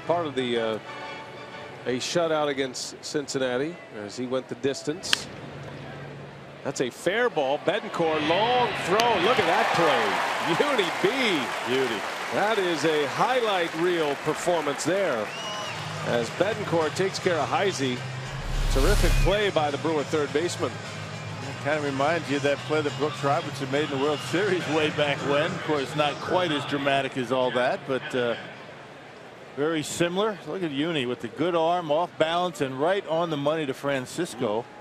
part of the a shutout against Cincinnati as he went the distance. That's a fair ball. Betancourt, long throw. Look at that play. Uni B. Beauty. That is a highlight reel performance there as Betancourt takes care of Heisey. Terrific play by the Brewer third baseman. It kind of reminds you of that play that Brooks Robertson made in the World Series way back when. Of course, not quite as dramatic as all that, but very similar. Look at Uni with the good arm, off balance, and right on the money to Francisco.